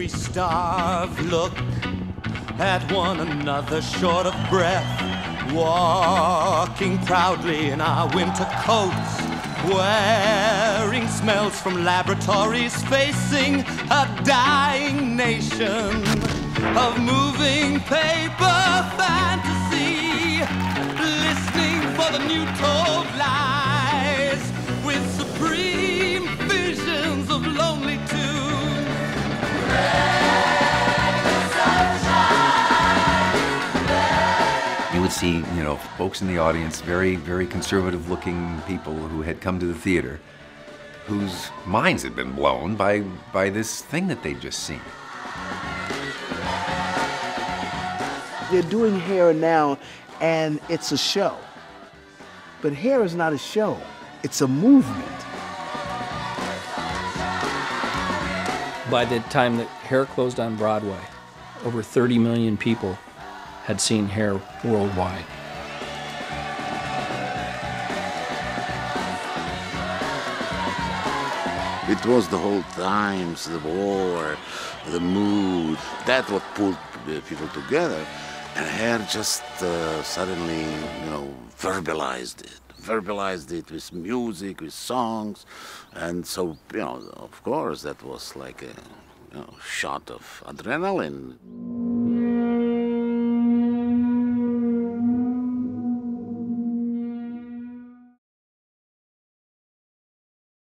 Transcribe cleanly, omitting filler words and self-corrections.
we starve, look at one another short of breath, walking proudly in our winter coats, wearing smells from laboratories, facing a dying nation of moving paper fantasy, listening for the new told lies with supreme visions of lonely tunes. You would see, folks in the audience, very, very conservative-looking people who had come to the theater, whose minds had been blown by this thing that they'd just seen. They're doing Hair now, and it's a show. But Hair is not a show, it's a movement. By the time that Hair closed on Broadway, over 30 million people had seen Hair worldwide. It was the whole times, the war, the mood, that what pulled people together. And Hair just suddenly, verbalized it with music, with songs. And so, of course, that was like a shot of adrenaline.